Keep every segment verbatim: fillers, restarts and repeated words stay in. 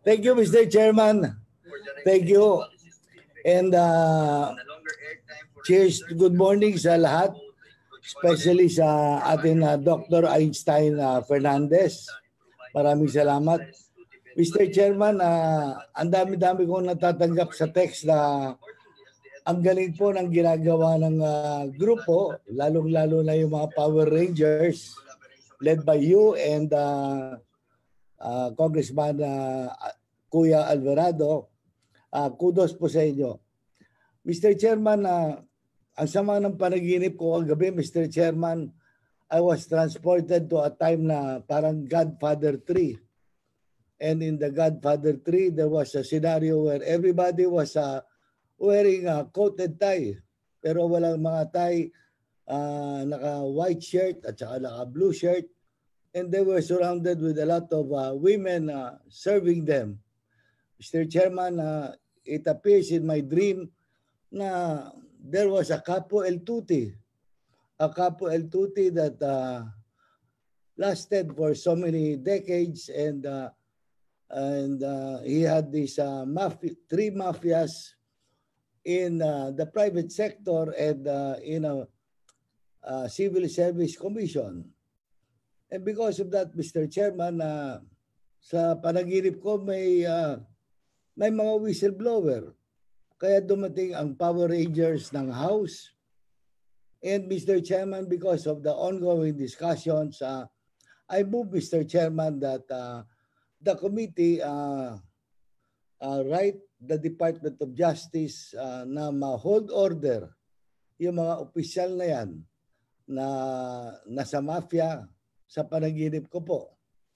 Thank you, Mister Chairman. Thank you. And uh, cheers, good morning sa lahat, especially sa atin uh, Doctor Einstein uh, Fernandez. Maraming salamat. Mister Chairman, uh, ang dami-dami kong natatanggap sa text na ang galing po ng ginagawa ng uh, grupo, lalong-lalo na yung mga Power Rangers led by you and uh, uh, Congressman uh, Kuya Alvarado. Uh, kudos po sa inyo. Mister Chairman, uh, ang sama ng panaginip ko kagabi, Mister Chairman, I was transported to a time na parang GodFather three. And in the GodFather three, there was a scenario where everybody was uh, wearing a coat and tie. Pero walang mga tie, uh, naka-white shirt at saka naka-blue shirt. And they were surrounded with a lot of uh, women uh, serving them. Mister Chairman, uh, it appears in my dream na there was a capo el tutti. A capo el tutti that uh, lasted for so many decades, and uh, and uh, he had these uh, mafia, three mafias in uh, the private sector and uh, in a uh, civil service commission. And because of that, Mister Chairman, uh, sa panaginip ko may uh, may mga whistleblower. Kaya dumating ang Power Rangers ng House. And Mister Chairman, because of the ongoing discussions, uh, I move, Mister Chairman, that uh, the committee uh, uh, write the Department of Justice uh, na ma-hold order yung mga opisyal na yan na nasa mafia sa panaginip ko po,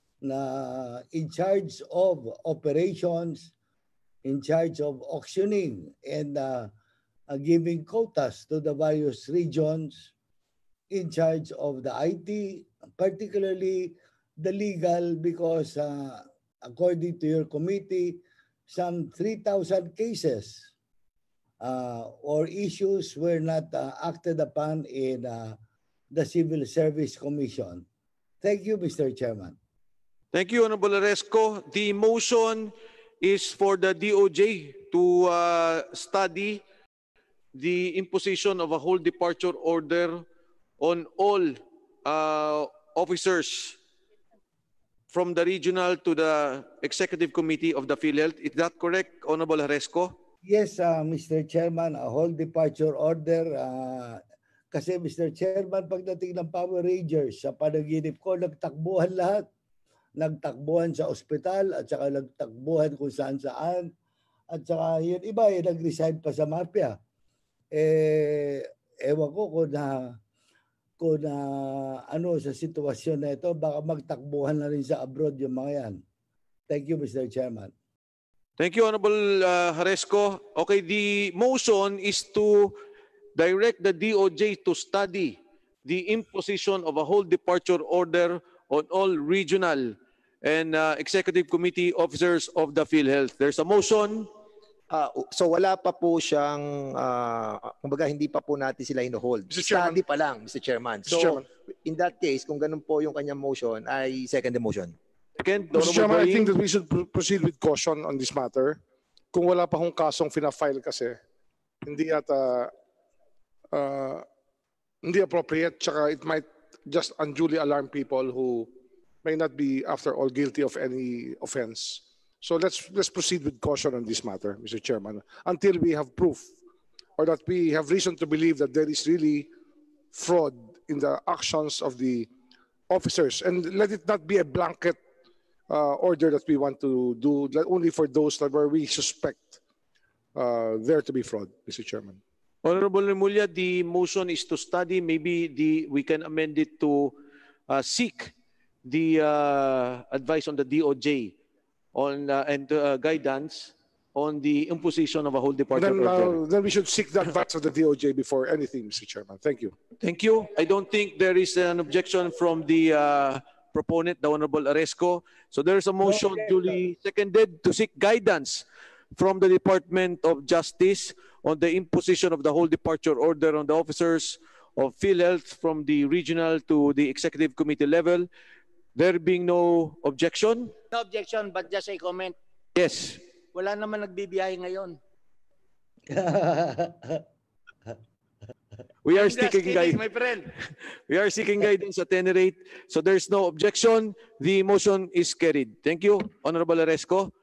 na in charge of operations, in charge of auctioning and uh, uh, giving quotas to the various regions, in charge of the I T, particularly the legal, because uh, according to your committee, some three thousand cases uh, or issues were not uh, acted upon in uh, the Civil Service Commission. Thank you, Mister Chairman. Thank you, Honorable Aresco. The motion is for the D O J to uh, study the imposition of a whole departure order on all uh, officers from the regional to the executive committee of the PhilHealth. Is that correct, Honorable Aresco? Yes, uh, Mister Chairman, a whole departure order. Uh, kasi Mister Chairman, pagdating ng Power Rangers, sa panaginip ko, nagtakbuhan lahat. Nagtakbuhan sa ospital at saka nagtakbuhan kung saan saan. At saka yun iba, eh, nag-resign pa sa mafia. Eh, ewan ko kung na, kung na ano sa sitwasyon na ito, baka magtakbuhan na rin sa abroad yung mga yan. Thank you, Mister Chairman. Thank you, Honorable uh, Haresco. Okay, the motion is to direct the D O J to study the imposition of a whole departure order on all regional and uh, executive committee officers of the PhilHealth. There's a motion. Uh, so wala pa po siyang, uh, kumbaga hindi pa po natin sila in-hold. Study pa lang, Mister Chairman. So Mister Chairman. In that case, kung ganun po yung kanyang motion, I second the motion. Second, Mister Chairman, I think that we should pr proceed with caution on this matter. Kung wala pa hong kasong fina-file kasi, hindi yata uh, hindi appropriate, tsaka it might just unduly alarm people who may not be, after all, guilty of any offense. So let's let's proceed with caution on this matter, Mister Chairman, until we have proof or that we have reason to believe that there is really fraud in the actions of the officers. And let it not be a blanket uh, order that we want to do only for those that where we suspect uh, there to be fraud, Mister Chairman. Honorable Remulla, the motion is to study. Maybe the we can amend it to uh, seek the uh, advice on the D O J on uh, and uh, guidance on the imposition of a whole departure Then, order. uh, then we should seek the advice of the D O J before anything, Mister Chairman. Thank you. Thank you. I don't think there is an objection from the uh, proponent, the Honorable Aresco. So there is a motion duly seconded to seek guidance from the Department of Justice on the imposition of the whole departure order on the officers of PhilHealth from the regional to the executive committee level. There being no objection. No objection, but just a comment. Yes. Wala naman nagbibiyahe ngayon. We are I'm just seeking kidding, guidance. my friend. We are seeking guidance at any rate. So there's no objection. The motion is carried. Thank you, Honorable Aresco.